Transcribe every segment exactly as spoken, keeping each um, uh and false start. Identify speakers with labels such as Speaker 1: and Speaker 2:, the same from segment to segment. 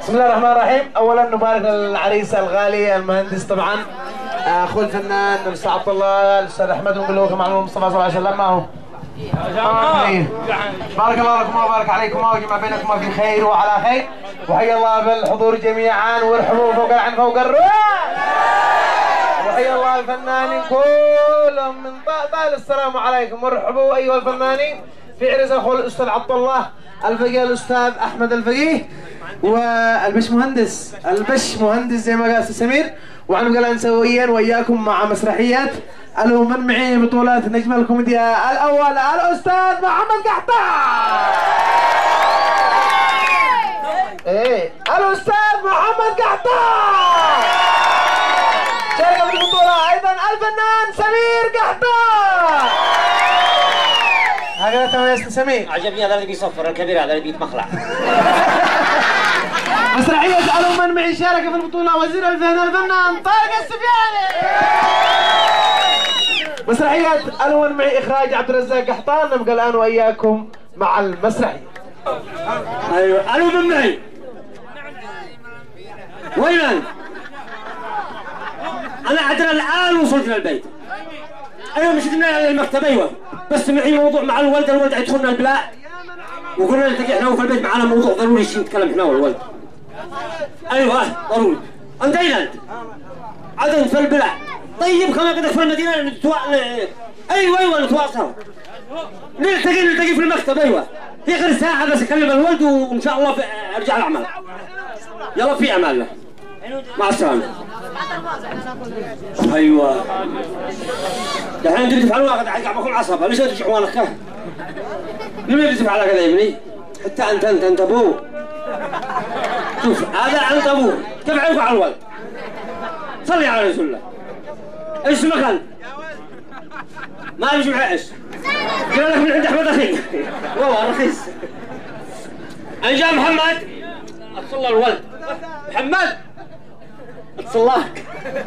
Speaker 1: بسم الله الرحمن الرحيم. اولا نبارك للعريسه الغاليه المهندس طبعا اخو الفنان الاستاذ عبد الله الاستاذ احمد، ونقول له كما المصطفى صلى الله عليه وسلم معه. بارك الله لكم وبارك عليكم وجمع بينكم في خير وعلى خير، وحيا الله بالحضور جميعا وارحبوا فوق العين فوق الرؤى. وحيا الله الفنانين كلهم من طائل. السلام عليكم وارحبوا ايها الفنانين في عرس اخو الاستاذ عبد الله الفقيه الاستاذ احمد الفقيه والبش مهندس البش مهندس زي ما قال سمير. وعنقلا نسويا وياكم مع مسرحيات الو من معي بطولات نجم الكوميديا الاول الاستاذ محمد قحطان. ايه الاستاذ محمد قحطان. شارك في البطوله ايضا الفنان سمير قحطان. هكذا تمام يا سمير.
Speaker 2: عجبني هذا اللي بيصفر الكبير، هذا اللي بيتمخلع.
Speaker 1: مسرحية ألو من معي شارك في البطولة وزير الفن الفنان طارق السفياني. مسرحية ألو من معي إخراج عبد الرزاق قحطان. نبقى الآن وإياكم مع المسرحية.
Speaker 2: أيوه ألو من معي. وين أنا؟ أنا عدنا الآن وصلت للبيت. أيوه مشيت من المكتب. أيوه بس معي موضوع مع الولد، الولد يدخلنا البلاد وقلنا نلتقي احنا وفي البيت معنا موضوع ضروري شيء نتكلم احنا والولد. ايوه ضروري. انت اين انت؟ عدن في البلاد. طيب كما قدك في المدينه نتوا... ايوه ايوه نتواصل. نلتقي نلتقي في المكتب. ايوه في غير ساعه بس اكلم الولد وان شاء الله ارجع الاعمال. يلا في اعمال له. مع السلامه. ايوه دحين انتوا تفعلوا قاعد عقبكم عصبه. ليش ترجعوا لك؟ لماذا يجب على كذا يا ابني؟ حتى انت انت انت ابوه. شوف هذا انت ابوه، كيف عيبك على الولد؟ صلي على رسول الله. ايش اسمك انت؟ ما يجي معي ايش؟ قال لك من عند احمد اخي. والله رخيص. انا جاء محمد اتصل الولد. محمد اتصلاك.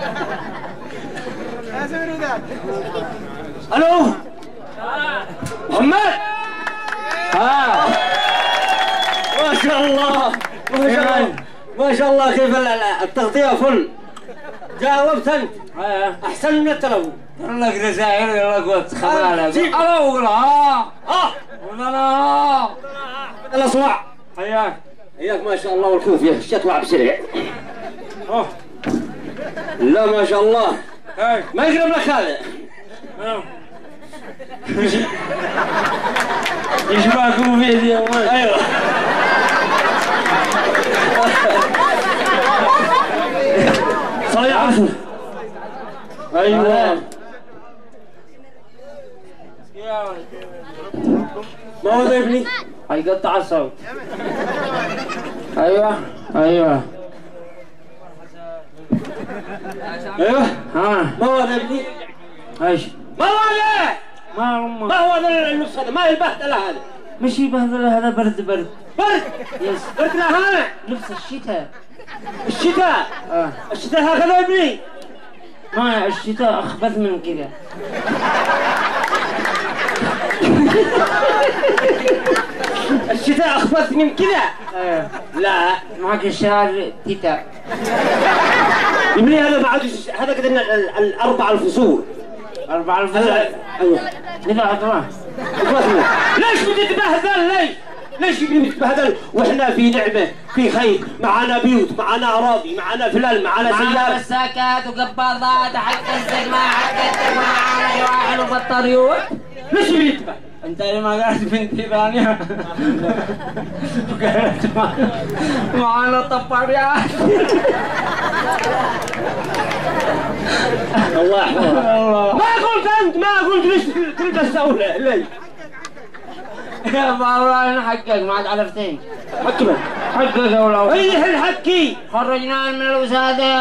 Speaker 2: الو محمد. ها ما شاء الله ما شاء الله ما شاء الله كيف التغطية فل. جاوبت انت احسن من التلفون.
Speaker 3: يقول لك رسائل يقول لك خبالة.
Speaker 2: انا اقول ها ها
Speaker 3: لا
Speaker 2: يلا صباح.
Speaker 3: حياك
Speaker 2: حياك ما شاء الله والكوفية الشتوى بسرعة. لا ما شاء الله ما يقرب لك هذا.
Speaker 3: ايش معكم في دي؟
Speaker 2: ايوه صلي على الرسول. ايوه ما هو ذا ابني؟
Speaker 3: هيقطع الصوت. ايوه ايوه
Speaker 2: ايوه
Speaker 3: ها
Speaker 2: ما هو ذا ابني؟
Speaker 3: ايش؟
Speaker 2: ما هو هذا؟
Speaker 3: ما هم
Speaker 2: ما هو هذا اللبس هذا؟ ما هي البهدله هذا؟
Speaker 3: مش يبهدله، هذا برد برد.
Speaker 2: برد؟
Speaker 3: يس
Speaker 2: برد هذا؟
Speaker 3: لبس الشتاء.
Speaker 2: الشتاء؟
Speaker 3: اه
Speaker 2: الشتاء هكذا يا ابني؟
Speaker 3: ما الشتاء اخبث من كذا.
Speaker 2: الشتاء اخبث من كذا؟
Speaker 3: ايه
Speaker 2: لا
Speaker 3: معك الشهر تيتا.
Speaker 2: ابني هذا ما عاد هذا كذا الاربع الفصول.
Speaker 3: أربع الفصول.
Speaker 2: ايوه
Speaker 3: كذا أطراف.
Speaker 2: ليش بدي تبهدل؟ ليش؟ ليش ابني بتبهدل واحنا في نعمه في خير؟ معنا بيوت، معنا اراضي، معنا فلل، معنا
Speaker 3: معنا
Speaker 2: سيارات،
Speaker 3: مساكات وقباضات حق الزق ما حق الزق معنا جواحل وبطاريوت.
Speaker 2: ليش بدي تبهدل؟
Speaker 3: انت لما قالت بنتي ثانيه وقالت معنا طباريات.
Speaker 2: الله يحفظك. ما قلت انت ما قلت ليش تريد تسوي ليش؟
Speaker 3: يا بابا حقك ما عاد عرفتين.
Speaker 2: حكي من؟
Speaker 3: حقك يا ولد.
Speaker 2: ايه الحكي؟
Speaker 3: خرجناه من الوسادة.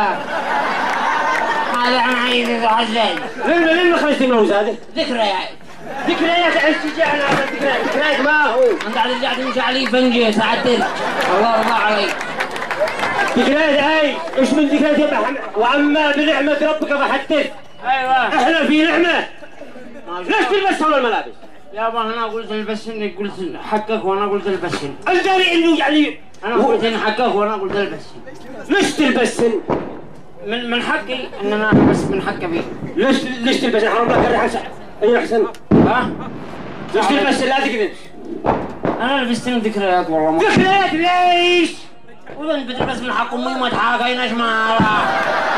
Speaker 3: هذا عن عيد الحزين.
Speaker 2: لين لين خرجتي من الوسادة؟
Speaker 3: ذكريات.
Speaker 2: ذكريات ايش تجعلنا على ذكريات؟ ذكريات ما هو؟
Speaker 3: انت عاد رجعت تمشي علي فنجي ساعتين. الله الله عليك.
Speaker 2: ذكريات اي؟ ايش من ذكريات يا محمد؟ واما بنعمة ربك فحدث.
Speaker 3: ايوه
Speaker 2: احنا في نعمة. ليش تلبس هول الملابس؟
Speaker 3: يابا انا قلت البسني قلت حقك وانا قلت البسني.
Speaker 2: الداري انه يعني
Speaker 3: انا قلت ان حقك وانا قلت البسني.
Speaker 2: ليش تلبسن؟
Speaker 3: من من حقي ان انا البس من حقي بيه.
Speaker 2: ليش ليش تلبسن؟ حرام لك الريحه احسن. اي احسن.
Speaker 3: ها؟
Speaker 2: ليش تلبسن؟ لا تكذب.
Speaker 3: انا لبستني ذكريات والله ما.
Speaker 2: ذكريات ليش؟
Speaker 3: والله بتلبس من حق امي ما تحاكيناش معاها.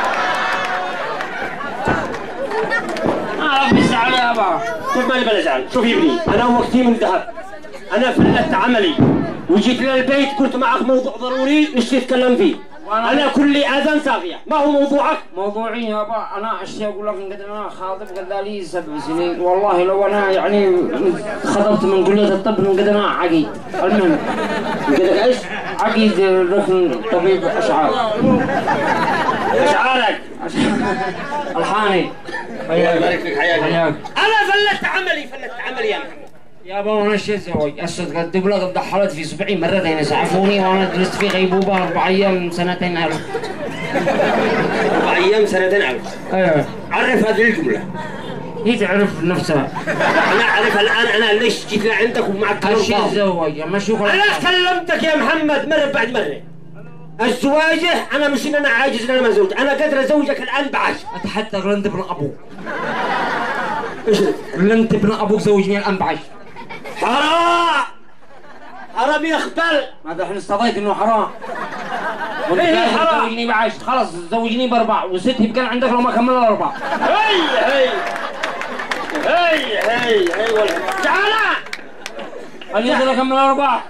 Speaker 3: ما ربي يزعل يابا.
Speaker 2: شوف مالي بلا زعل، شوف يا ابني، انا وقتي من ذهب. انا فلت عملي وجيت للبيت قلت معك موضوع ضروري نش تتكلم فيه. انا كلي اذان صافيه، ما هو موضوعك؟
Speaker 3: موضوعي يابا انا اشياء اقول لك ان قد انا خاطب قد لي سبع سنين والله لو انا يعني خطبت من كليه الطب من قد انا عقيد. المهم
Speaker 2: قلت لك ايش؟
Speaker 3: عقيد ركن طبيب اشعار.
Speaker 2: اشعارك
Speaker 3: الحاني.
Speaker 2: الله يبارك فيك حياك.
Speaker 3: حياك.
Speaker 2: انا فلت عملي فلت عملي يا محمد.
Speaker 3: يابا وانا ايش اسوي؟ الصدق الدبلة قد ضحلت في صبعي مرتين اسعفوني وانا جلست في غيبوبه اربع ايام سنتين على.
Speaker 2: اربع ايام سنتين على.
Speaker 3: ايوه.
Speaker 2: عرف هذه الجمله.
Speaker 3: هي تعرف نفسها.
Speaker 2: انا اعرف الان انا ليش جيت لعندك ومعك كلام
Speaker 3: ايش
Speaker 2: فاضي.
Speaker 3: اتزوج؟ اما شوف
Speaker 2: انا كلمتك يا محمد مره بعد مره. الزواجه انا مش ان انا عاجز ان انا ما زوج، انا قادر ازوجك الان بعشر.
Speaker 3: اتحدى غلنت ابن ابوك.
Speaker 2: ايش؟
Speaker 3: غلنت ابن ابوك زوجني الان بعشر.
Speaker 2: حرام حرام يخبل.
Speaker 3: هذا احنا استضيت انه حرام. وانت
Speaker 2: ايه
Speaker 3: قاعد
Speaker 2: حرام؟
Speaker 3: تزوجني بعشر خلاص زوجني باربع وست يبقى عندك لو ما كمل الاربع.
Speaker 2: هي هي هي هي هي والله تعال
Speaker 3: خليني اقدر اكمل الاربع.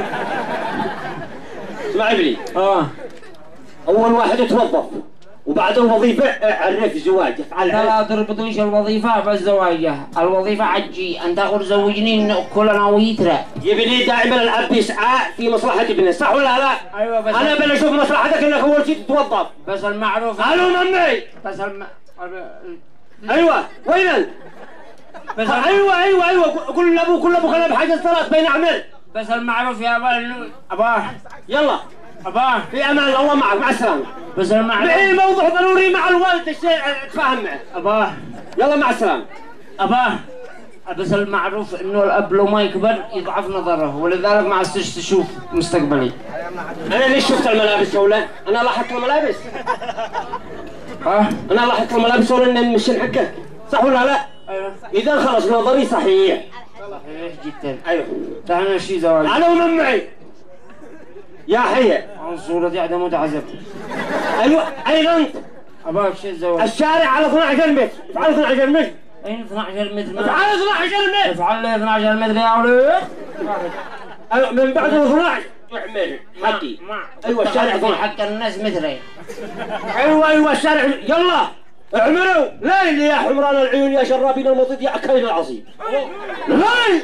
Speaker 2: اسمع ابني،
Speaker 3: اه
Speaker 2: اول واحد يتوظف وبعد الوظيفه عرف زواج افعل.
Speaker 3: لا تربطيش الوظيفه بالزواج، الوظيفه عجي ان تاخذ زوجني كلنا ويترى.
Speaker 2: يا ابني دائما الاب يسعى في مصلحه ابنه صح ولا لا؟
Speaker 3: ايوه بس
Speaker 2: انا بلا اشوف مصلحتك انك اول شيء تتوظف.
Speaker 3: بس المعروف
Speaker 2: الو ممي.
Speaker 3: بس الم...
Speaker 2: ايوه وين ال...
Speaker 3: بس
Speaker 2: ايوه ايوه ايوه قول لابوك قول لابوك انا بحاجه صلاه بين اعمل.
Speaker 3: بس المعروف يا ابا انه اباه
Speaker 2: يلا
Speaker 3: اباه
Speaker 2: في امان الله معك مع السلامه.
Speaker 3: بس المعروف
Speaker 2: معي موضوع ضروري مع الوالد الشيء اتفاهم معه.
Speaker 3: اباه
Speaker 2: يلا مع السلامه.
Speaker 3: اباه بس المعروف انه الاب لو ما يكبر يضعف نظره ولذلك ما عدتش تشوف مستقبلي.
Speaker 2: انا ليش شفت الملابس ولا؟ انا لاحظت الملابس.
Speaker 3: ها؟
Speaker 2: انا لاحظت الملابس ولا ان المشين حقك صح ولا لا؟
Speaker 3: ايوه.
Speaker 2: اذا خلاص نظري صحيح.
Speaker 3: صحيح جدا.
Speaker 2: ايوه.
Speaker 3: تعال شي زواج.
Speaker 2: انا ومن معي. يا حيه.
Speaker 3: عن صورتي عدم متعذب.
Speaker 2: ايوه اين انت؟
Speaker 3: اباك شي الزواج.
Speaker 2: الشارع على اثنا عشر متر، افعل اثنا عشر متر.
Speaker 3: اين اثنا عشر متر؟
Speaker 2: افعل اثنا عشر متر.
Speaker 3: افعل لي اثنا عشر متر يا ولد.
Speaker 2: أيوة من بعد ال اثنا عشر متر حقي. ايوه الشارع اثنا عشر.
Speaker 3: حق الناس مترين.
Speaker 2: ايوه ايوه الشارع يلا اعملوا ليل يا حمران العيون يا شرابين المضيد يا اكلين العصير. ليل.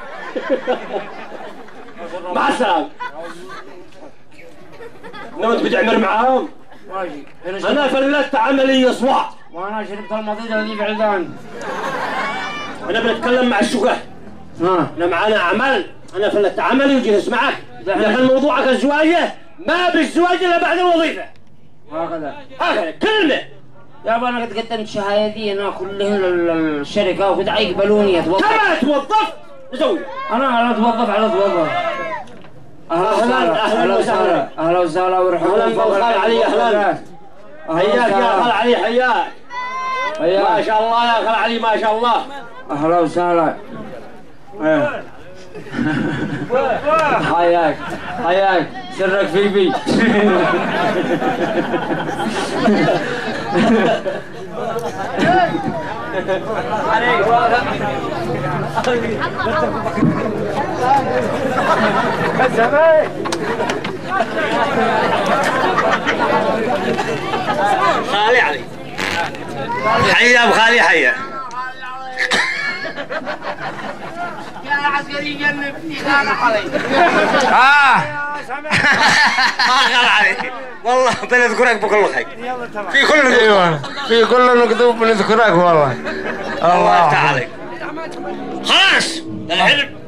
Speaker 2: مع السلامه. نمت بتعمر معاهم؟
Speaker 3: ماشي.
Speaker 2: انا فلت عملي اصبع.
Speaker 3: وانا شربت المضيد الذي في عدان.
Speaker 2: انا بنتكلم مع الشقاه.
Speaker 3: ها
Speaker 2: انا معانا اعمال، انا فلت عملي وجيت اسمعك. لكن موضوعك الزواجه ما بالزواج الا بعد الوظيفه.
Speaker 3: هكذا.
Speaker 2: هكذا كلمه.
Speaker 3: يابا انا قد قدمت شهادتي انا كلهن للشركه وقد يقبلوني اتوظف.
Speaker 2: كما توظفت زوج.
Speaker 3: انا انا اتوظف على اتوظف.
Speaker 2: اهلا اهلا وسهلا.
Speaker 3: اهلا وسهلا ورحمة
Speaker 2: اهلا بالخال علي اهلا. حياك يا خال علي حياك. ما شاء الله يا خال علي ما شاء الله.
Speaker 3: اهلا وسهلا. حياك حياك سرك في بي.
Speaker 2: خالي علي حيا بخالي حيا.
Speaker 3: يا عسكري جنبني انا علي.
Speaker 1: اه
Speaker 2: خال علي والله بنذكرك بكل خير. في كل
Speaker 1: ايوه في كل مكتوب بنذكرك والله.
Speaker 2: الله تعالى. خلاص الحلم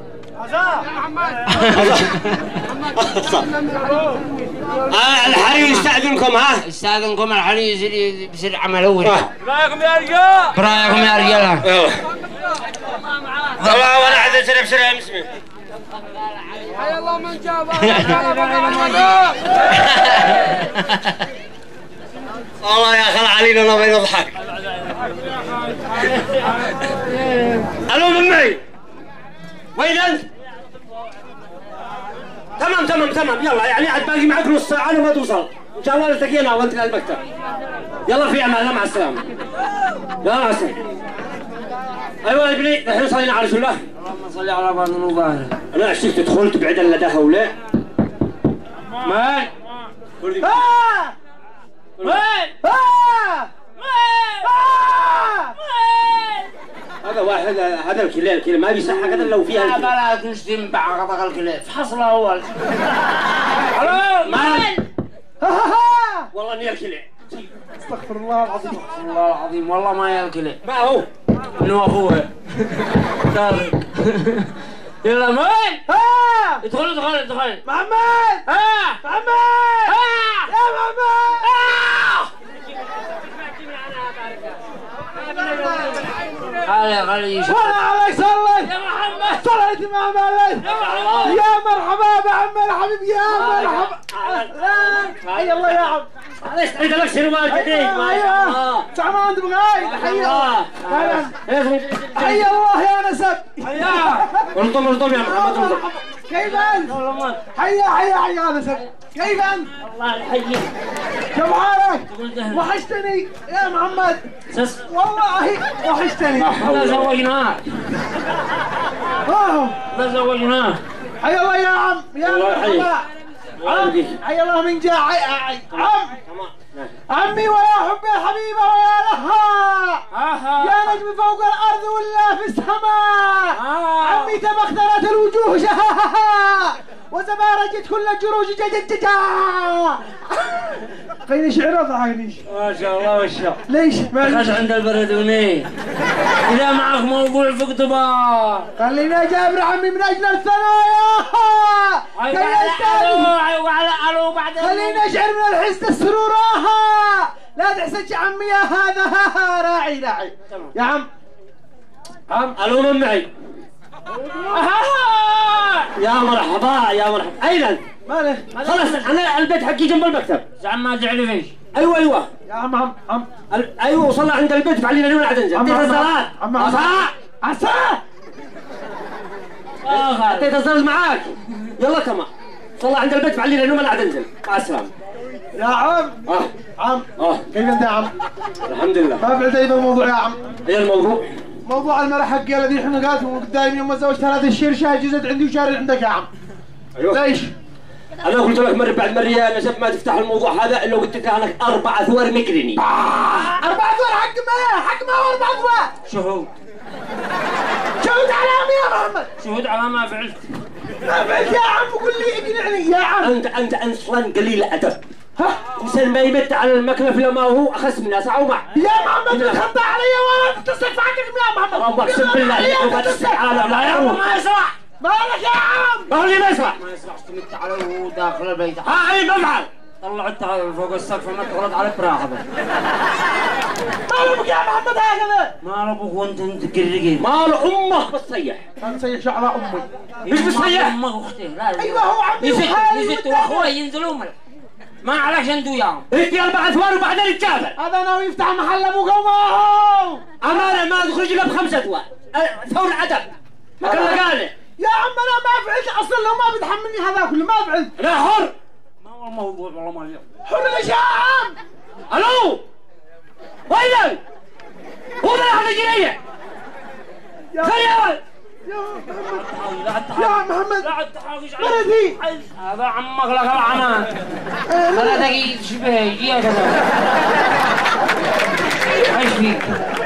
Speaker 2: آه الحري يستأذنكم ها؟
Speaker 3: يستأذنكم الحري يصير يصير عمل اول.
Speaker 2: برايكم يا رجال.
Speaker 3: برايكم يا رجال.
Speaker 2: والله وانا عاد اشرب شرب اسمي
Speaker 4: حي الله من جاب
Speaker 2: والله يا خل علينا الله ما يضحك. الو من معي وين انت؟ تمام تمام تمام يلا يعني عاد باقي معك نص ساعه لما توصل ان شاء الله نلتقينا وانت للمكتب. يلا في امان الله مع السلامه. يلا مع السلامه. ايوه يا ابني الحين صلينا على رسول الله.
Speaker 3: اللهم صل على بعض المظاهر.
Speaker 2: انا عشتك تدخل تبعد اللداها ولا؟
Speaker 3: مال؟
Speaker 1: وين؟
Speaker 3: وين؟
Speaker 2: هذا واحد هذا الكلاب الكلاب ما بيصح هذا لو فيها
Speaker 3: لا بلا تشتم بعرض الكلاب فحصل اول. الو مال؟
Speaker 2: والله اني الكلاب.
Speaker 1: استغفر الله العظيم.
Speaker 3: استغفر الله العظيم والله ما يا الكلاب.
Speaker 2: ما هو؟
Speaker 3: انه اخوها. يلا مال؟
Speaker 1: ها
Speaker 3: ادخل ادخل ادخل.
Speaker 1: محمد
Speaker 3: ها
Speaker 1: محمد
Speaker 3: ها
Speaker 1: يا محمد
Speaker 3: خلي خلي يشوف.
Speaker 1: وانا عليك صليت
Speaker 3: يا محمد
Speaker 1: صليت مع مالك
Speaker 3: يا محمد
Speaker 1: يا مرحبا بعم الحبيب يا مرحبا. حي الله يا عم.
Speaker 2: معليش عيد لك شنو ما جديد.
Speaker 1: ايوه ايوه سعمان بغاي حي الله حي الله يا نسب.
Speaker 2: انطم انطم يا محمد انطم.
Speaker 1: كيف انت؟ حيا حيا حيا يا نسب. كيف انت؟
Speaker 3: الله يحييك.
Speaker 1: كيف حالك؟ وحشتني يا محمد.
Speaker 3: سس
Speaker 1: والله وحشتني.
Speaker 3: لا زوجناه
Speaker 1: اه
Speaker 3: لا زوجناه.
Speaker 1: حيا الله يا عم يا
Speaker 2: الله يحييك.
Speaker 1: عم حيا الله من جاء عم عمي ويا حبي الحبيبة ويا لها يا نجم فوق الأرض ولا في السماء. عمي تبخترت الوجوه شهاها وزبارجت كل الجروج ججججا. خليني شعر ضحكنيش.
Speaker 3: ما شاء الله ما شاء الله.
Speaker 1: ليش؟
Speaker 3: خش عند البردوني إذا معك موضوع في كتبه
Speaker 1: خليني أجابر عمي من أجل الثنايا.
Speaker 3: وعلى ألو بعد
Speaker 1: خليني أشعر من الحزن السرور. لا تحسج عمي يا هذا راعي راعي يا عم.
Speaker 2: عم الو من معي. يا مرحبا يا مرحبا. اين انت؟
Speaker 1: مالك؟
Speaker 2: خلاص انا البيت حقي جنب المكتب.
Speaker 3: زعما ما زعلي فيش.
Speaker 2: ايوه ايوه
Speaker 1: يا عم عم عم
Speaker 2: ال- ايوه وصلنا عند البيت فعلينا اليوم عاد ننزل.
Speaker 1: عم
Speaker 2: اعطيت
Speaker 1: عم
Speaker 2: الزرار.
Speaker 1: عم عم
Speaker 2: عصا
Speaker 1: عصا
Speaker 2: اعطيت الزرار معاك. يلا كمان صلى عند البيت فعلينا اليوم عاد ننزل. مع السلامه.
Speaker 1: يا عم
Speaker 2: اه
Speaker 1: عم
Speaker 2: اه
Speaker 1: كيف انت يا عم؟
Speaker 2: الحمد لله.
Speaker 1: ما بعد ايضا الموضوع يا عم.
Speaker 2: ايه الموضوع؟
Speaker 1: موضوع المرأة حقي الذي احنا قالت قدامي يوم ما تزوجت هذا الشير شاي جزت عندي وشاري عندك يا عم.
Speaker 2: ايوه
Speaker 1: ليش؟
Speaker 2: انا قلت لك مره بعد مره يا نسب ما تفتح الموضوع هذا الا قلت لك انا اربع ثوار مكرني.
Speaker 1: أربع ثوار حق ما حق ما هو أربع ثوار.
Speaker 3: شهود
Speaker 1: شهود على عمي يا محمد.
Speaker 3: شهود على ما فعلت.
Speaker 1: ما بعد يا عم قول لي اقنعني يا عم.
Speaker 2: انت انت اصلا قليل الادب.
Speaker 1: ها؟
Speaker 2: انسان ما يمت على المكنه في ما هو اخس من ناس او مع.
Speaker 1: يا محمد تتخطى علي وانا تتصل في حقك يا محمد.
Speaker 2: ربك اقسم بالله عليك ما تستحي. لا يا عم
Speaker 3: ما يسمع.
Speaker 1: مالك يا عم؟
Speaker 2: ما هو اللي ما يسمع.
Speaker 3: ما يسمع استمت عليه وهو داخل البيت.
Speaker 2: ها اي بفعل.
Speaker 3: طلع التغير فوق السقف ما تغلط على براحتك.
Speaker 1: مالك يا محمد هكذا؟
Speaker 3: ما ربك وانت انت قرقين.
Speaker 2: مال امك بتصيح.
Speaker 1: انا سيح شعر امي.
Speaker 2: مش بتصيح.
Speaker 3: امك واختي لا
Speaker 1: ايوه هو عمي
Speaker 3: يزت
Speaker 1: وخالي
Speaker 3: يزت واخوي ينزلوا ملك. ما عليك انتو وياهم.
Speaker 2: انت اربع ثوار وبعدين تجابر.
Speaker 1: هذا ناوي يفتح محل ابو قومه.
Speaker 2: امانه ما تخرج الا بخمسه ثوار. ثور عدب. ما كان قال
Speaker 1: يا عم انا ما فعلت اصلا لو ما بتحملني هذا كله ما فعلت.
Speaker 2: انا حر.
Speaker 3: ما هو الموضوع والله ما اليوم.
Speaker 1: حر ليش يا عم؟
Speaker 2: الو وين هو ده احنا جنيه.
Speaker 1: يا
Speaker 2: خيال
Speaker 1: يا محمد
Speaker 3: لا
Speaker 1: يا محمد
Speaker 3: لا تحاوش
Speaker 1: بلدي.
Speaker 3: هذا عمك لك العمان. هذا دقيق شبه يجي هكذا. ايش فيك؟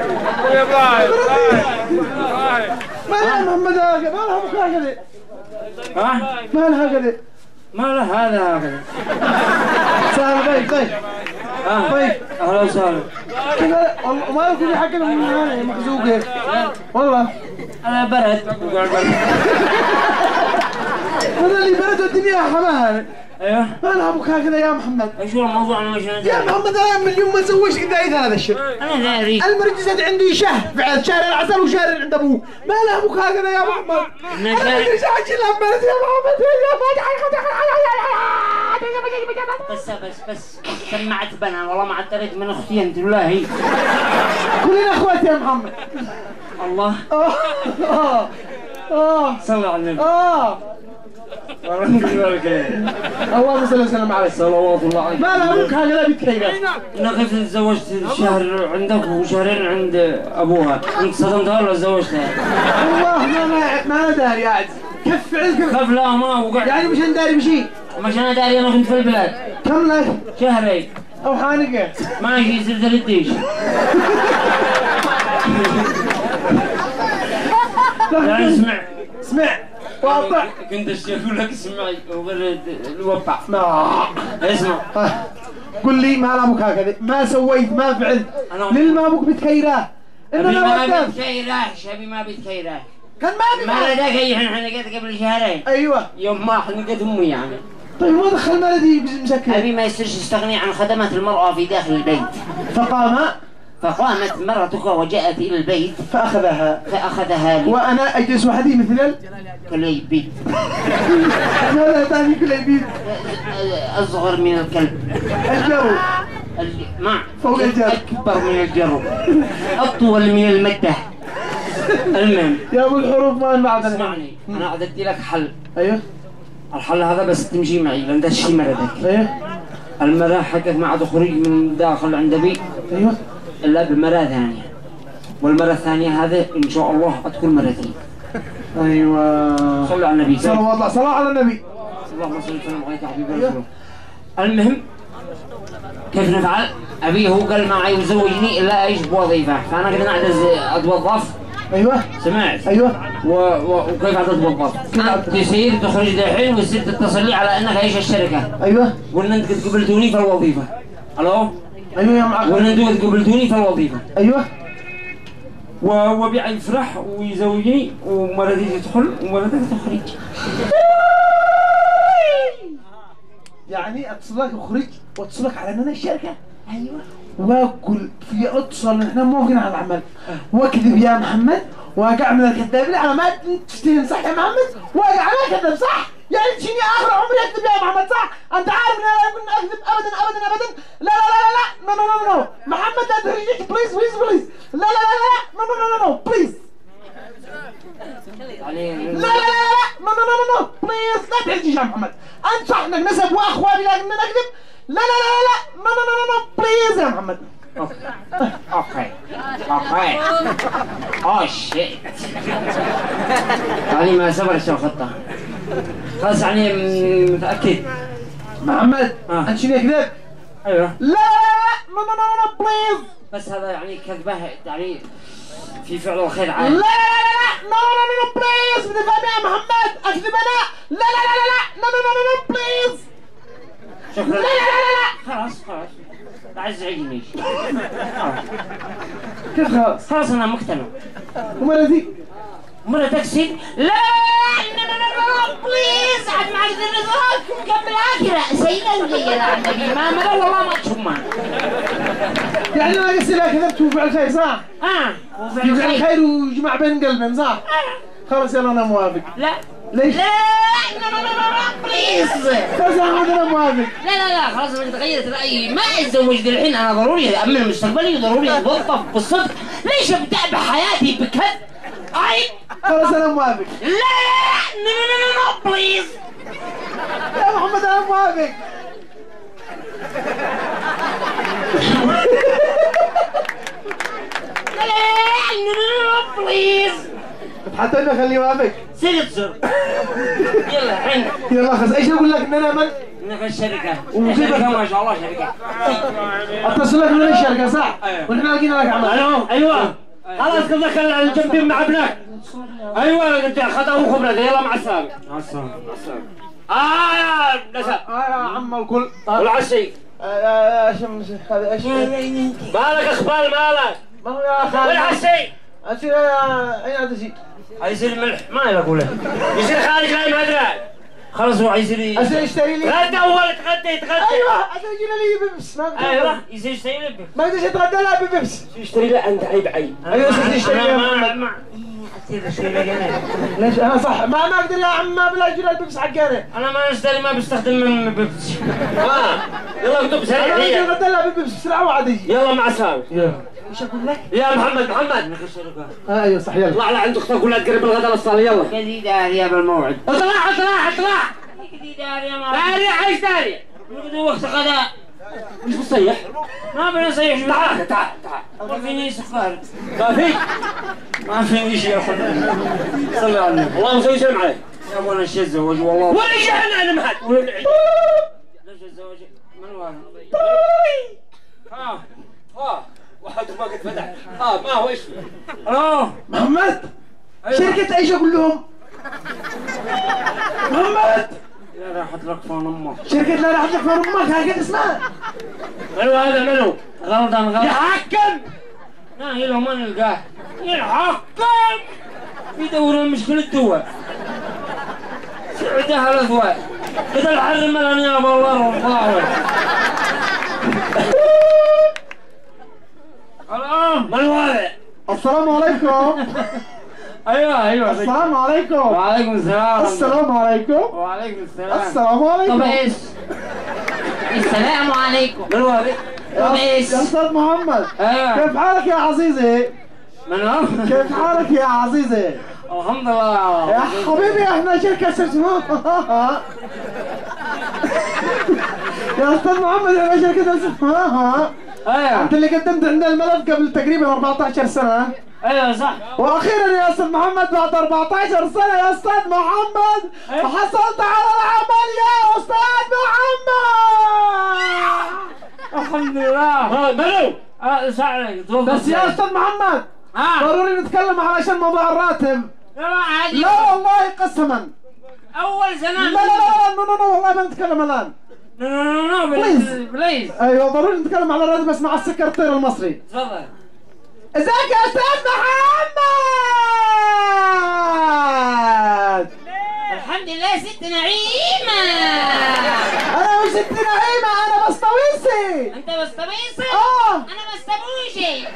Speaker 1: ما يا محمد هكذا ما لها بكره هكذا.
Speaker 3: ها؟
Speaker 1: ما لها هكذا.
Speaker 3: ما له هذا هكذا.
Speaker 1: سهل طيب طيب
Speaker 3: ها؟
Speaker 1: طيب
Speaker 3: اهلا وسهلا.
Speaker 1: كذا والله ما يكون حق مخزوق هيك والله.
Speaker 3: انا برد.
Speaker 1: هذا اللي برد الدنيا حماها.
Speaker 3: ايوه
Speaker 1: ما لها ابوك هكذا يا محمد.
Speaker 3: ايش هو الموضوع؟ انا مش
Speaker 1: يا محمد انا من اليوم ما تزوجت قاعد هذا الشيء.
Speaker 3: انا داري
Speaker 1: المرجزة عندي شهر بعد شهر العسل وشهر عند ابوه. ما لها ابوك هكذا يا محمد. انا ما ادري ايش اجي لما يا محمد.
Speaker 3: بس بس بس سمعت بنا والله ما عتريت من اختي انت والله.
Speaker 1: كلنا اخوات يا محمد.
Speaker 3: الله
Speaker 1: اه اه اه
Speaker 3: صلى على النبي.
Speaker 1: اه اللهم صل وسلم عليه
Speaker 3: صلوات الله عليه.
Speaker 1: ما لها ابوك هكذا بتكيف.
Speaker 3: انا كيف تزوجت شهر عندك وشهرين عند ابوها؟ انت صدمتها ولا تزوجتها؟
Speaker 1: والله ما ما ما انا داري يا عز. كف عليك.
Speaker 3: كيف لا ما وقعت
Speaker 1: يعني مش انا داري بشيء.
Speaker 3: مش انا داري انا كنت في البلاد.
Speaker 1: كم لك؟
Speaker 3: شهرين.
Speaker 1: او حانقه.
Speaker 3: ماشي زلزال الديش. لا اسمع
Speaker 1: اسمع واضح.
Speaker 3: كنت اقول لك اسمعي وغير الوقع.
Speaker 1: ما
Speaker 3: اسمع
Speaker 1: قل لي ما ابوك هكذا ما سويت ما فعلت. ليه ما ابوك بتكيراه؟
Speaker 3: ابي ما بتكيراه شبي ما بتكيراه.
Speaker 1: كان ما
Speaker 3: ما لا دقي احنا حنقت قبل شهرين.
Speaker 1: ايوه
Speaker 3: يوم ما حنقت امي يعني.
Speaker 1: طيب ما دخل مالدي مسكر.
Speaker 3: ابي ما يصيرش يستغني عن خدمات المرأة في داخل البيت.
Speaker 1: فقام
Speaker 3: فقامت مرتك وجاءت الى البيت
Speaker 1: فاخذها
Speaker 3: فاخذها لي.
Speaker 1: وانا اجلس وحدي مثل
Speaker 3: كليبي.
Speaker 1: ماذا تعني كليبي؟
Speaker 3: اصغر من الكلب.
Speaker 1: الجرو.
Speaker 3: مع
Speaker 1: فوق الجرو.
Speaker 3: اكبر من الجرو. اطول من المده. المهم
Speaker 1: يا ابو الحروف ما بعد.
Speaker 3: اسمعني انا اعددت لك حل.
Speaker 1: ايوه
Speaker 3: الحل هذا بس تمشي معي لان ده الشيء مرضك.
Speaker 1: ايوه
Speaker 3: المرأة حقك ما عاد خروج من داخل عند بي.
Speaker 1: ايوه
Speaker 3: الا بمرأة ثانية. والمرة الثانية هذا ان شاء الله حتكون مرتين.
Speaker 1: ايوه
Speaker 3: صلوا على النبي.
Speaker 1: صلى الله صلى على النبي.
Speaker 3: اللهم صل وسلم عليك يا حبيبي رسول. المهم كيف نفعل؟ ابيه هو قال ما يزوجني الا ايش بوظيفة فانا قد اعجز اتوظف.
Speaker 1: ايوه
Speaker 3: سمعت؟
Speaker 1: ايوه
Speaker 3: و... و... وكيف حتتوظف؟ انت تصير تخرج دحين وتصير تتصل لي على انك ايش الشركة.
Speaker 1: ايوه
Speaker 3: وان انت قد قبلتوني في الوظيفة. الو؟
Speaker 1: ايوه يا معلم.
Speaker 3: وان انتوا قد قبلتوني في الوظيفة.
Speaker 1: ايوه
Speaker 3: و... وبيع يفرح ويزوجني ومرتي تدخل ومرتي تخرج.
Speaker 1: يعني اتصل لك وخرج واتصل لك على ان انا الشركه. ايوه واكل في اتصل احنا موافقين على العمل واكذب يا محمد واقع من الكذابين على ما تشتهن صح يا محمد؟ واقع انا كذب صح؟ يعني تشيني اخر عمري اكذب يا محمد صح؟ انت عارف ان انا كنت اكذب ابدا ابدا ابدا. لا لا لا لا لا نو نو نو نو محمد لا تخرجيك بليز بليز بليز. لا لا لا لا نو نو نو نو بليز. لا لا لا لا نو نو نو نو بليز لا تخرجيش يا محمد. انصح انك نسب واخواني لكن نكذب. لا لا لا لا نو نو نو نو بليز يا محمد.
Speaker 3: اوكي اوكي اوه شيت. يعني ما صبر شو خطة خلاص يعني متأكد
Speaker 1: محمد انت شنو كذب؟
Speaker 3: ايوه.
Speaker 1: لا لا لا نو نو نو نو بليز.
Speaker 3: بس هذا يعني كذبه يعني في فعل الخير عادي.
Speaker 1: لا لا لا نو نو نو نو بليز بتفهم يا محمد اكذب انا. لا لا لا لا لا نو نو نو نو بليز.
Speaker 3: شكرا.
Speaker 1: لا لا لا لا
Speaker 3: خلاص خلاص لا تزعجني.
Speaker 1: كيف خلاص؟
Speaker 3: خلاص انا مقتنع.
Speaker 1: ومرتي؟
Speaker 3: مرة تكسيد. لا لا لا لا بليز عاد ما اقدر نزرعك مكمل اخره سيدنا وجينا على النبي ما ما والله ما تشمع.
Speaker 1: يعني انا قصدي لا كذبت وفعل خير صح؟
Speaker 3: اه
Speaker 1: وفعل خير ويجمع بين قلبين صح؟ خلاص يلا انا موافق.
Speaker 3: لا
Speaker 1: ليش؟
Speaker 3: لا لا لا لا بليز.
Speaker 1: خلاص يا احمد انا موافق.
Speaker 3: لا لا لا خلاص انا تغيرت رايي ما اتزوج الحين انا ضروري امن مستقبلي ضروري اتوظف بالصدق. ليش ابدا بحياتي بكذب؟ اي
Speaker 1: خلاص انا موافق.
Speaker 3: لا لا لا لا بليز
Speaker 1: يا محمد انا موافق.
Speaker 3: لا لا لا بليز.
Speaker 1: حتى انا خليه يوافق.
Speaker 3: سير تصير. يلا الحين
Speaker 1: يلا خلاص ايش اقول لك ان انا من؟
Speaker 3: انك الشركه.
Speaker 1: ومصيبة.
Speaker 3: الشركه ما شاء الله شركه.
Speaker 1: اتصل لك من الشركه صح؟
Speaker 3: ايوه.
Speaker 1: ونحن لقينا لك عمل.
Speaker 2: الو ايوه خلاص قصدك الجنبين مع ابنك. ايوه انت اخذها وخبرته يلا مع السلامه.
Speaker 3: مع السلامه مع السلامه.
Speaker 2: اه يا نسب
Speaker 1: اه يا عم الكل.
Speaker 2: والعشي
Speaker 1: ايش هذا ايش؟
Speaker 2: مالك اخبار مالك؟
Speaker 1: ما هو يا خالد.
Speaker 2: والعشي
Speaker 1: أصير أين هذا الشيء؟
Speaker 2: يصير ملح ما انا اقول لك يصير خارج لا ما ادري.
Speaker 3: خلاص هو عايز لي
Speaker 1: اشتري لي
Speaker 2: تغدى اول تغدى تغدى.
Speaker 1: ايوه اشتري لي بيبس.
Speaker 3: ايوه يصير يشتري لي بيبس.
Speaker 1: ما بديش اتغدى لا بيبس.
Speaker 2: يشتري له انت عيب عيب.
Speaker 1: ايوه شو تشتري يا محمد؟ ليش انا صح ما ما اقدر يا عم ما بلا جرى البيبس حقنا.
Speaker 3: انا ما اشتري ما بستخدم من بيبس.
Speaker 2: ها يلا اكتب سريع.
Speaker 1: انا بدي اتغدى لا بيبس بسرعه وعادي.
Speaker 2: يلا مع السلامه.
Speaker 1: يلا ايش اقول لك؟
Speaker 2: يا محمد محمد
Speaker 1: اه ايوه صح يلا
Speaker 2: اطلع لعند اختك ولا تقرب الغداء للصاله يلا.
Speaker 3: كذي دارية بالموعد.
Speaker 2: اطلع اطلع اطلع.
Speaker 3: كذي دارية ما.
Speaker 2: داري عايش داري.
Speaker 3: نقدر وقت غداء.
Speaker 2: مش بتصيح؟
Speaker 3: ما بنصيح.
Speaker 2: تعال تعال تعال.
Speaker 3: ما فيني سفر.
Speaker 2: ما في؟
Speaker 3: ما فيني شيء يا اخوي. صلي على النبي.
Speaker 2: الله مسوي سلم عليك.
Speaker 3: يا ابو انا شي اتزوج والله.
Speaker 2: ولا جهنا انا مهد.
Speaker 3: ليش اتزوج؟ من وين؟
Speaker 2: ها ها واحد ما قد فتح. ها ما هو ايش؟
Speaker 3: الو
Speaker 1: محمد شركة ايش اقول لهم؟ محمد
Speaker 3: يا راحت لك فون امك.
Speaker 1: شركة لا راح تكفر امك هكذا اسمها.
Speaker 2: منو هذا منو؟
Speaker 3: غلطان غلط.
Speaker 2: يحكم.
Speaker 3: ناهي له ما نلقاه. يحكم. يدور المشكلة الدول. سعودها الاثوار. بدل حرم الانياب والله والله. الو
Speaker 2: منو هذا؟
Speaker 1: السلام عليكم.
Speaker 3: ايوه ايوه
Speaker 1: السلام عليكم.
Speaker 3: وعليكم السلام.
Speaker 1: السلام عليكم.
Speaker 3: وعليكم السلام.
Speaker 1: السلام عليكم.
Speaker 3: طب ايش؟ السلام عليكم.
Speaker 2: منو هذا؟
Speaker 3: طب ايش؟
Speaker 1: يا استاذ محمد
Speaker 3: ايوه
Speaker 1: كيف حالك يا عزيزي؟
Speaker 3: من هو؟
Speaker 1: كيف حالك يا عزيزي؟
Speaker 3: الحمد لله
Speaker 1: يا حبيبي احنا شركة استثمار. يا استاذ محمد احنا شركة استثمار.
Speaker 3: ايوه
Speaker 1: انت اللي قدمت عندنا الملف قبل تقريبا أربعة عشر سنة.
Speaker 3: ايوه صح.
Speaker 1: واخيرا يا استاذ محمد بعد أربعة عشر سنة يا استاذ محمد حصلت على العمل يا استاذ محمد.
Speaker 3: الحمد لله.
Speaker 2: ها منو؟
Speaker 3: اه سعدك
Speaker 1: بس يا استاذ محمد
Speaker 3: اه
Speaker 1: ضروري نتكلم علشان موضوع الراتب.
Speaker 3: لا عادي.
Speaker 1: لا والله قسما.
Speaker 3: اول سنة.
Speaker 1: لا لا لا نو نو نو والله ما نتكلم الان.
Speaker 3: نو نو نو بليز بليز.
Speaker 1: ايوه ضروري نتكلم على الراتب بس مع السكرتير المصري.
Speaker 3: تفضل.
Speaker 1: ازيك يا استاذ محمد؟
Speaker 3: الحمد لله ست نعيمة.
Speaker 1: انا مش ست نعيمة انا بسطويسي.
Speaker 3: انت بسطبيصي؟
Speaker 1: اه
Speaker 3: انا بسطبوشي.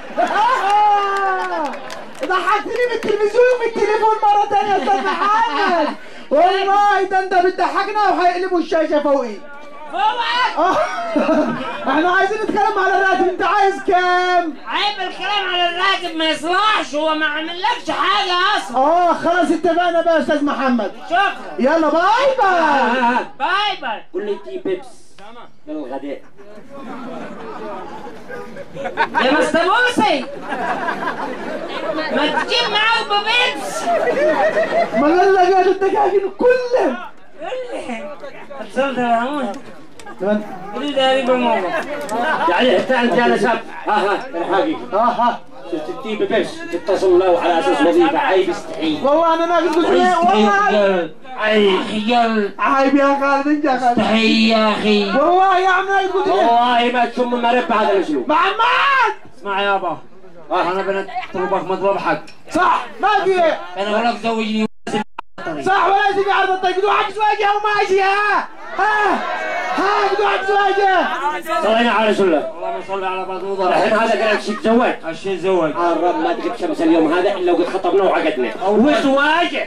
Speaker 1: ضحكتني بالتلفزيون وبالتليفون مرة ثانية يا استاذ محمد. والله ده انت بتضحكنا وهيقلبوا الشاشة فوقي.
Speaker 3: فوقك.
Speaker 1: آه. احنا عايزين نتكلم على الراتب انت عايز كام؟
Speaker 3: عيب الكلام على الراتب ما يصلحش هو ما عملكش حاجة اصلا.
Speaker 1: اه خلاص اتفقنا بقى يا استاذ محمد.
Speaker 3: شكرا.
Speaker 1: يلا باي باي.
Speaker 3: باي باي.
Speaker 2: قول لي تي بيبس للغداء.
Speaker 3: يا مستبوسي ما تجيب معاه ببيبس.
Speaker 1: ما انا قاعد الدقاقين كله.
Speaker 3: اتصلت يا عمود. قولي داري بالموضوع.
Speaker 2: يعني حتى انت انا شاب. ها ها الحقيقي.
Speaker 1: ها ها
Speaker 2: تي بيبس تتصل له على اساس وظيفه عيب استحي.
Speaker 1: والله انا ما قلت لك والله
Speaker 3: عيب خيال.
Speaker 1: عيب يا خالد انت يا خالد.
Speaker 3: استحي يا اخي.
Speaker 1: والله يا عم ما قلت لك.
Speaker 2: والله ما تشم مرب هذا الاسلوب.
Speaker 1: محمد
Speaker 3: اسمع يابا انا بنطلبك مطلب حق.
Speaker 1: صح ما في.
Speaker 3: انا اقول لك زوجني.
Speaker 1: صح ولا يجي عرض الطريق بدو حق زواجه وماشي ها ها ها بدو حق زواجه.
Speaker 2: صلينا على رسول الله.
Speaker 3: اللهم صل على بعض المضر.
Speaker 2: الحين هذا قال لك شي تزوج.
Speaker 3: الشيء تزوج.
Speaker 2: الرب ما تقد شمس اليوم هذا الا وقد خطبنا وعقدنا. وزواجه.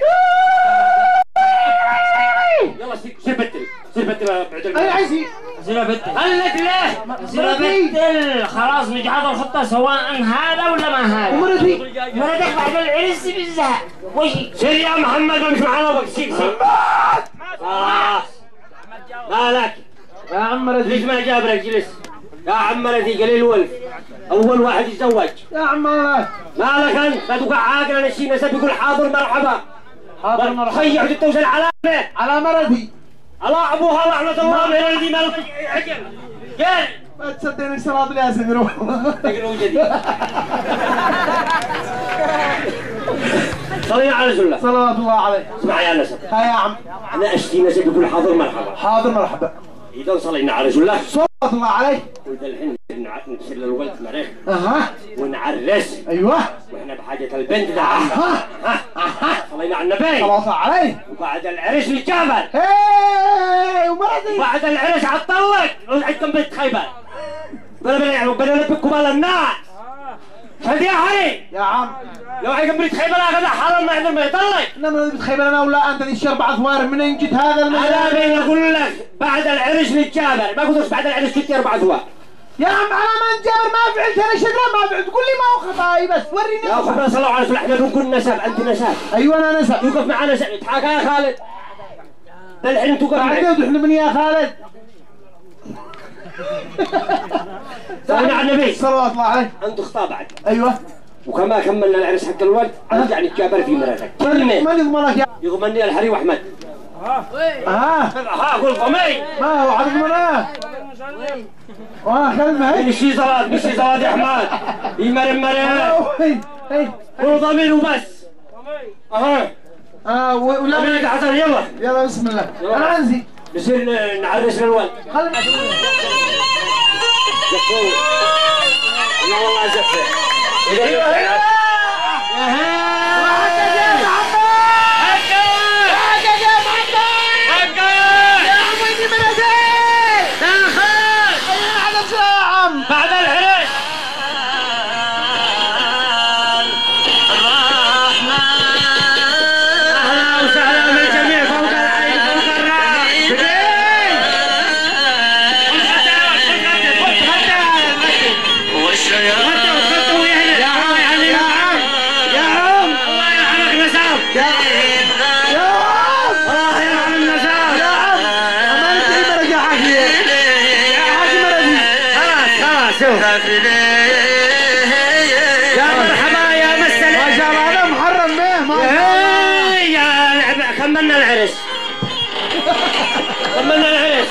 Speaker 2: يلا سير بتل سير بتل بعد
Speaker 1: انا عايز
Speaker 3: سير بتل.
Speaker 2: قالت له
Speaker 3: سير بتل خلاص نجعل الخطة سواء هذا ولا ما هذا.
Speaker 1: ومرتي
Speaker 3: مرتك بعد العرس بالزهق. وشي
Speaker 2: سير يا محمد وامشي معنا وقت سير سير. خلاص مالك
Speaker 1: يا عم مرتي.
Speaker 2: ليش ما جابرك جلس؟ يا عم مرتي قليل ولف اول واحد يتزوج.
Speaker 1: يا عم مالك
Speaker 2: مالك انت؟ لا توقع عاقل انا الشيء نسب يقول حاضر مرحبا.
Speaker 1: حاضر مرحبا.
Speaker 2: خيع وتتوصل علامه
Speaker 1: على مرتي.
Speaker 2: الله ابوها لعنه الله من الذي مالك عجل. قال
Speaker 1: ما تصدقني صلاة الياسين روح.
Speaker 2: تقلوا جديد. صلينا على رسول الله.
Speaker 1: صلوات الله عليه.
Speaker 2: اسمع يا نسب.
Speaker 1: ها يا عم
Speaker 2: انا اشتي نسب يقول حاضر مرحبا.
Speaker 1: حاضر مرحبا.
Speaker 2: اذا صلينا على رسول الله.
Speaker 1: الله عليك.
Speaker 2: وده الحين نشيل الولد مريخ.
Speaker 1: اها.
Speaker 2: ونعرس.
Speaker 1: ايوه.
Speaker 2: واحنا بحاجة البنت ده. اها. اها. صلينا على النبي.
Speaker 1: صلى الله عليه.
Speaker 2: وبعد العرس للجبل.
Speaker 1: هاي ومرضي.
Speaker 2: وبعد العرس عطلق. عندكم بنت خيبر. بلا بلا بلا نبكم على النار. هدي يا علي.
Speaker 1: يا عم.
Speaker 2: لو عندكم بنت خيبر هذا حرام ما يقدر ما يطلق.
Speaker 1: انما بنت خيبر انا ولا انت ذي الشرب اثوار منين جيت هذا المجال؟
Speaker 2: انا بين اقول لك بعد العرس للجابر ما قلتش بعد العرس جيت اربع اثوار.
Speaker 1: يا عم على ما انت جابر ما فعلت انا شجره ما فعلت تقول لي ما هو خطاي بس وريني.
Speaker 2: يا اخوي صلوا على رسول احنا بنقول نسب انت نسب.
Speaker 1: ايوه انا نسب.
Speaker 2: يوقف معنا نسب تحاكى يا خالد. ده الحين توقف معي.
Speaker 1: بعد احنا من يا خالد.
Speaker 2: صلينا على النبي.
Speaker 1: صلوات الله عليه.
Speaker 2: انت خطا بعد.
Speaker 1: ايوه.
Speaker 2: وكما كملنا العرس حق الولد رجع نتجابر في مراتك.
Speaker 1: من يضمنك يا
Speaker 2: يضمني الحري واحمد.
Speaker 1: ها
Speaker 2: ها قول ضمي.
Speaker 1: ما هو عبد المنان. واه كلمه هي.
Speaker 2: مشي صلاه مشي صلاه يا احمد. يمرم مرم. قول ضمير وبس. اها.
Speaker 1: اه ولا
Speaker 2: ضمير حسن يلا.
Speaker 1: يلا بسم الله. انا انزي.
Speaker 2: نصير نعرس للولد.
Speaker 1: خلي
Speaker 2: زفوا. لا والله زفوا.
Speaker 1: ايوه ايوه.
Speaker 2: بعد العرس اهلا وسهلا بالجميع فوق العين فوق الراس. يا عم يا عم يا عم الله يرحمك نسام. يا عم الله يرحم النسام.
Speaker 1: يا عم امانه عمرك يا حاجي. يا حاجي مرضي.
Speaker 2: خلاص خلاص شوف. يا مرحبا يا مسلم.
Speaker 1: ما شاء الله انا محرم به ما شاء الله.
Speaker 2: يا كملنا العرس. كملنا العرس.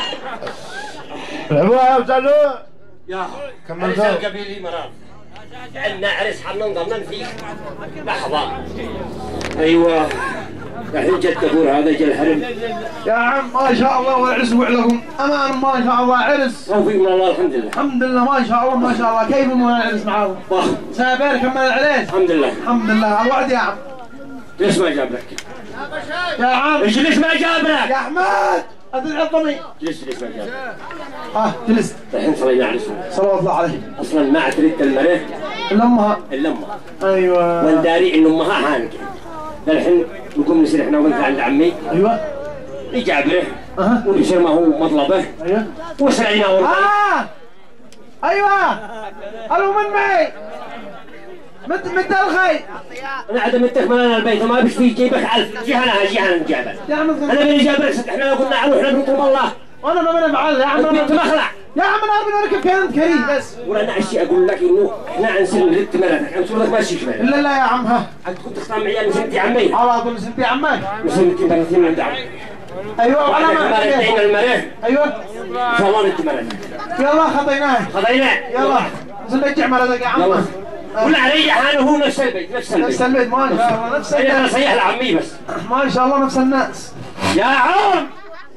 Speaker 1: العبوها يا بزلو.
Speaker 2: يا
Speaker 1: كمل
Speaker 2: عرس القبيلي مرار. عندنا عرس حننضمن فيه لحظة. ايوه الحين جت تقول هذا جا الحرم.
Speaker 1: يا عم ما شاء الله والعرس لكم امان ما شاء الله عرس.
Speaker 2: توفيق من الله الحمد لله.
Speaker 1: الحمد لله ما شاء الله ما شاء الله. كيف مو العرس معاهم؟ سابر كمل العرس.
Speaker 2: الحمد لله.
Speaker 1: الحمد لله الوعد يا عم.
Speaker 2: ليش ما جاب لك؟
Speaker 1: يا عم
Speaker 2: ايش ليش ما جاب لك؟
Speaker 1: يا احمد ادري العظمي.
Speaker 2: ليش ليش ما جاب لك؟
Speaker 1: اه جلست.
Speaker 2: الحين صلينا على
Speaker 1: صلوات الله عليه.
Speaker 2: اصلا ما اعتريت المراه
Speaker 1: الا امها.
Speaker 2: الا امها.
Speaker 1: ايوه.
Speaker 2: والداري ان امها حانكه. الحين نقوم نصير احنا وانت عند عمي.
Speaker 1: ايوه.
Speaker 2: يجابره.
Speaker 1: اها.
Speaker 2: ونصير ما هو مطلبه.
Speaker 1: ايوه.
Speaker 2: وسعينا والله.
Speaker 1: اه ايوه. الو من معي؟ مت مت الخي.
Speaker 2: انا عدم التكمل انا البيت ما بيش في جيبك ألف. جهنا جهنا نجابر.
Speaker 1: يا عم
Speaker 2: انا بني جابر احنا لو قلنا عنه احنا بنطلب الله.
Speaker 1: وانا ما بنفعل يا عم.
Speaker 2: انت مخلع.
Speaker 1: يا عم انا ابي اوريك كيف انت كريم بس.
Speaker 2: وانا اشي اقول لك انه احنا نسلم لك مرتك انت ولك ماشي شمال.
Speaker 1: لا لا يا عم ها.
Speaker 2: انت كنت تختار معي نسلتي عمي.
Speaker 1: على طول سنتي عمك.
Speaker 2: نسلتي مرتين عند عمي.
Speaker 1: ايوه
Speaker 2: وانا
Speaker 1: وانا ما
Speaker 2: مرتين المراه.
Speaker 1: ايوه.
Speaker 2: ان شاء الله انت مرتك.
Speaker 1: يلا خطيناه.
Speaker 2: خذينا.
Speaker 1: يلا نرجع مرتك يا عم.
Speaker 2: يلا. ولا علي حاله هو نفس البيت نفس البيت.
Speaker 1: نفس البيت ما شاء الله نفس البيت.
Speaker 2: انا صيح لعمي بس.
Speaker 1: ما شاء الله نفس الناس.
Speaker 2: يا عم.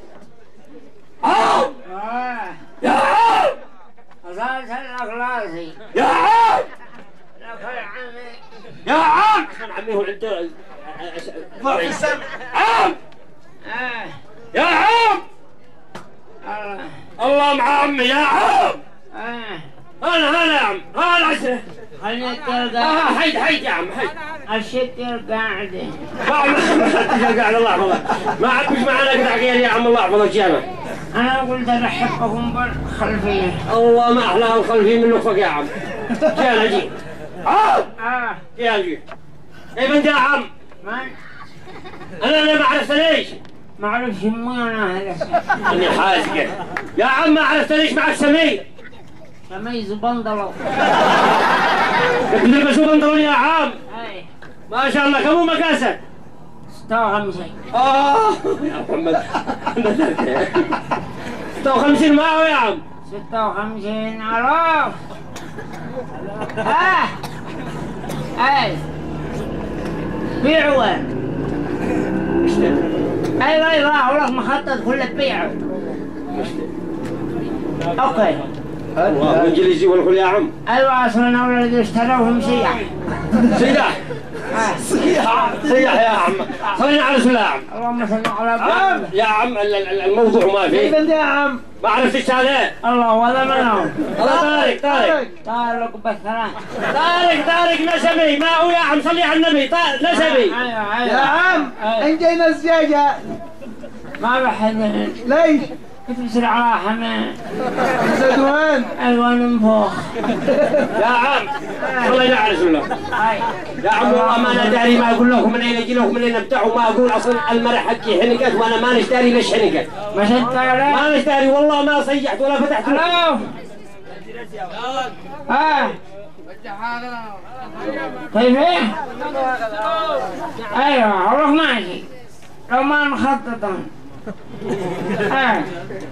Speaker 2: عم. يا عم. يا عم. يا عم. عشان عمي هو عنده
Speaker 1: ضعف السمع.
Speaker 2: عم. يا عم. الله مع عمي يا عم. هلا هلا يا عم هلا عشرة.
Speaker 3: خليك
Speaker 2: اه
Speaker 3: تلقى
Speaker 2: حيد حيد يا عم حيد.
Speaker 3: الشت القاعدة.
Speaker 2: ما قاعد الله يحفظك ما عبش معنا قطع قيل يا عم الله يحفظك جانا.
Speaker 3: أنا قلت أرحبكم بالخلفية.
Speaker 2: الله ما أحلاها الخلفية من نفق يا عم. جانا جي. عم.
Speaker 3: آه
Speaker 2: جانا جي. كيف أنت يا عم؟
Speaker 3: من؟
Speaker 2: أنا اللي ما عرفت ليش.
Speaker 3: ما أعرفش مين أنا هذا.
Speaker 2: إني حاسقة. يا عم ما عرفت ليش معك سمير.
Speaker 3: تميز بندلو.
Speaker 2: تلبسوا بنطلون يا عم.
Speaker 3: أي
Speaker 2: ما شاء الله كم مقاسك؟
Speaker 3: ستة وخمسين.
Speaker 2: آه يا محمد. ستة وخمسين معه يا عم.
Speaker 3: ستة وخمسين ألاف. آه أي بيعوا. أيوة أيوة ولك مخطط كله بيعوا. اوكي
Speaker 2: الله انجليزي والكل يا عم.
Speaker 3: ايوه اصلا اولاد اشتروهم سياح.
Speaker 2: سياح سياح سياح يا عم. صلينا على رسول الله يا عم.
Speaker 3: اللهم صل على
Speaker 2: عم يا عم الموضوع ما فيه.
Speaker 1: كيف انت يا عم؟
Speaker 2: ما عرفتش هذا.
Speaker 3: الله ولا منهم.
Speaker 2: الله طارق طارق
Speaker 3: طارق بالثلاث.
Speaker 2: طارق طارق نسبي ما هو يا عم. صلي على النبي. طارق نسبي.
Speaker 3: ايوه ايوه
Speaker 1: يا عم انجينا الزجاجة.
Speaker 3: ما بحد.
Speaker 1: ليش؟
Speaker 3: كيف يصير على حمام؟
Speaker 1: زدوان.
Speaker 3: ايوه منفوخ.
Speaker 2: يا عم صلينا على رسول الله. يا عم والله ما انا داري ما اقول لكم من اين اجي لكم من اين ابتاع وما اقول اصلا المرح حقي حنكت وانا ما نشتري ليش حنكت.
Speaker 3: ما شفت عليه؟
Speaker 2: ما نشتري والله ما صيحت ولا فتحت.
Speaker 3: الو ها كيف ايه؟ ايوه والله ماشي لو ما نخطط. ها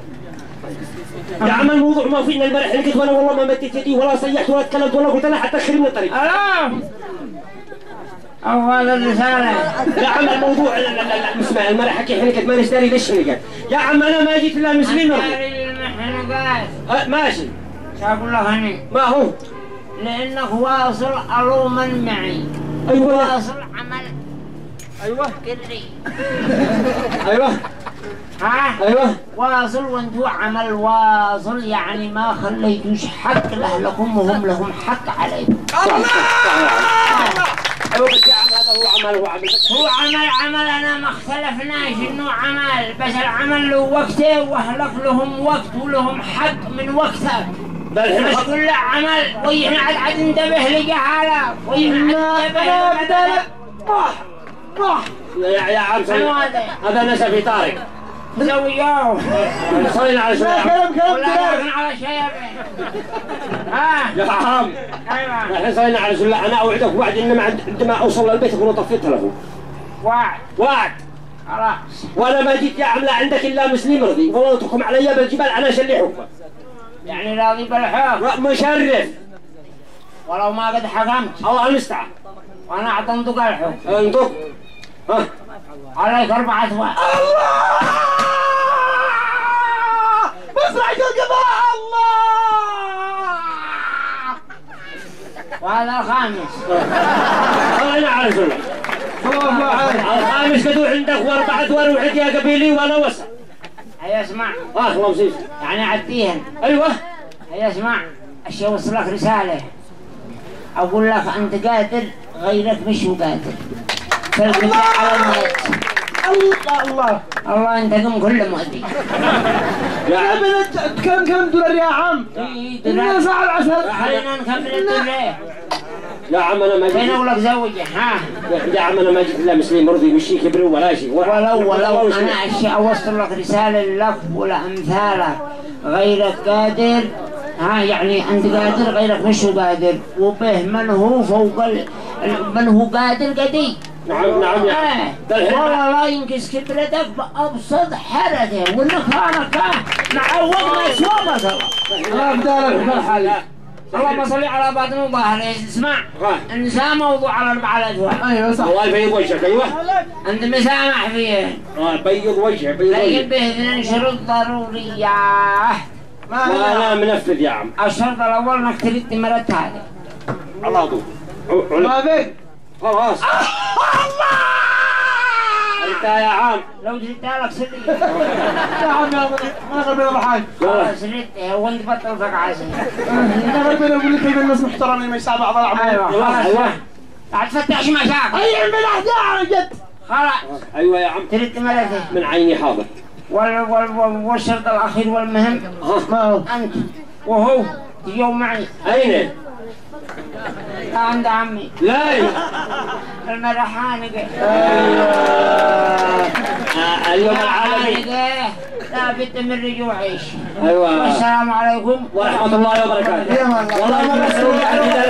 Speaker 2: يا عم الموضوع ما فينا المرح حنكت وانا والله ما مديت يدي ولا صيحت ولا تكلمت ولا قلت لها حتى خربنا الطريق.
Speaker 3: الو اول الرسالة.
Speaker 2: يا عم الموضوع اسمع المرح حقي حنكت ما نشتري ليش حنكت. يا عم انا ما جيت الا مسلم. أه ماشي.
Speaker 3: شو اقول لك هني؟
Speaker 2: ما هو؟
Speaker 3: لانك واصل علوما معي.
Speaker 2: ايوه
Speaker 3: واصل عمل.
Speaker 2: ايوه
Speaker 3: كري.
Speaker 2: ايوه
Speaker 3: ها؟
Speaker 2: ايوه
Speaker 3: واصل وانتو عمل واصل يعني ما خليتوش حق لاهلكم وهم لهم حق عليكم.
Speaker 2: الله ايوه بس يا عم هذا هو عمل هو عمل
Speaker 3: هو عمل عمل انا ما اختلفناش انه عمل بس العمل له وقته واهلك لهم وقت ولهم حق من وقتك. مش كل عمل ويحنا عاد عاد ننتبه لجهالك ويحنا عاد ننتبه
Speaker 2: راح راح يا يا عم هذا نسفي طارق
Speaker 3: زوجوه
Speaker 2: صلينا على شيء
Speaker 1: كلام كلام
Speaker 3: ولا على شيء. ها
Speaker 2: يا عم
Speaker 3: ايوه
Speaker 2: الحين صلينا على شيء. انا اوعدك وعد انما عندما اوصل للبيت اكون طفيت التلفون.
Speaker 3: وعد
Speaker 2: وعد
Speaker 3: خلاص.
Speaker 2: وانا ما جيت يا عم لا عندك الا مسلم رضي والله تحكم علي بالجبال انا شلي حكمك.
Speaker 3: يعني راضي بالحكم
Speaker 2: مشرف
Speaker 3: ولو ما قد حكمت.
Speaker 2: الله المستعان.
Speaker 3: وانا اعطيتك الحكم.
Speaker 2: انطق ها
Speaker 3: عليك اربعة وعد.
Speaker 1: الله مسرح القضاء الله.
Speaker 3: وهذا الخامس.
Speaker 2: صلينا على رسول الله.
Speaker 1: الله عليك.
Speaker 2: الخامس كدو عندك واربعة وروحك يا قبيلي وانا وسع.
Speaker 3: هيا اسمع.
Speaker 2: اه الله يسلمك.
Speaker 3: يعني عديهن.
Speaker 2: ايوه
Speaker 3: هيا اسمع اشي اوصل لك رسالة. اقول لك انت قادر غيرك مش هو قادر. فالقضاء على النت.
Speaker 1: الله الله
Speaker 3: الله ينتقم كل مؤذي.
Speaker 1: يا عم كم كم دولار يا عم؟ إننا ساعة العشر.
Speaker 3: خلينا نكمل الدنيا.
Speaker 2: يا عم انا ما
Speaker 3: فين
Speaker 2: جيت.
Speaker 3: اقول لك زوجي ها؟
Speaker 2: يا عم انا ما جيت الا مسلم مرضي مش كبر ولا شيء.
Speaker 3: ولو ولو انا اشياء اوصل لك رسالة لك ولا امثالك غيرك قادر. ها يعني انت قادر غيرك مش هو قادر وبه من هو فوق ال... من هو قادر قدي.
Speaker 2: نعم نعم يا
Speaker 3: آه. والله لا ينقص كبرتك بأبسط حركة والنكانك معوض ما سوى
Speaker 1: الله بدالك بالحالي.
Speaker 3: اللهم صل على بعض المظاهر. اسمع النساء موضوع على أربعة أدوار.
Speaker 1: ايوه صح.
Speaker 2: الله يبيض وجهك. ايوه
Speaker 3: أنت مسامح فيه.
Speaker 2: اه بيض وجهك بيض
Speaker 3: لكن
Speaker 2: وجهك.
Speaker 3: باثنين شروط ضرورية.
Speaker 1: ما
Speaker 2: وانا منفذ يا عم.
Speaker 3: الشرط الأول إنك ترد مرت هذه.
Speaker 2: الله ضو
Speaker 1: ما بك.
Speaker 2: خلاص انت يا عم
Speaker 3: لو جبتها لك سرية.
Speaker 1: يا عم يا ما غير بحاجة.
Speaker 2: يلا
Speaker 3: سرية وانت بطل فقعسي.
Speaker 1: انا غير بقول لك الناس محترمين ما يساعدوا بعض العمل.
Speaker 3: ايوه خلاص.
Speaker 2: ايوه
Speaker 3: لا تفتحش مشاكل.
Speaker 1: اي عم بالاحجار جد.
Speaker 3: خلاص
Speaker 2: ايوه يا عم
Speaker 3: ترد مرته.
Speaker 2: من عيني حاضر.
Speaker 3: وال وال وال والشرط الأخير والمهم
Speaker 1: ما هو؟
Speaker 3: أنت وهو تجوا معي.
Speaker 2: اين؟
Speaker 3: عند عمي
Speaker 2: لا
Speaker 3: المرحانقة.
Speaker 2: اليوم العالمي.
Speaker 3: المرحانقة لا بد من رجوع عيش.
Speaker 2: ايوه
Speaker 3: والسلام عليكم
Speaker 2: ورحمة الله وبركاته. والله انتم مسؤولين عن